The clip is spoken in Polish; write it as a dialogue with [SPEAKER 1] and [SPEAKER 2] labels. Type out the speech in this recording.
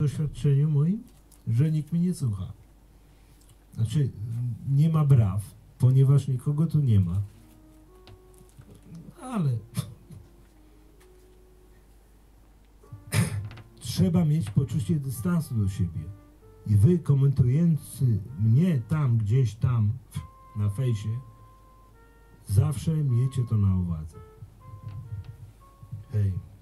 [SPEAKER 1] doświadczeniu moim, że nikt mnie nie słucha. Znaczy, nie ma braw, ponieważ nikogo tu nie ma. Ale trzeba mieć poczucie dystansu do siebie. I wy, komentujący mnie tam, gdzieś tam na fejsie, zawsze miejcie to na uwadze. Hej.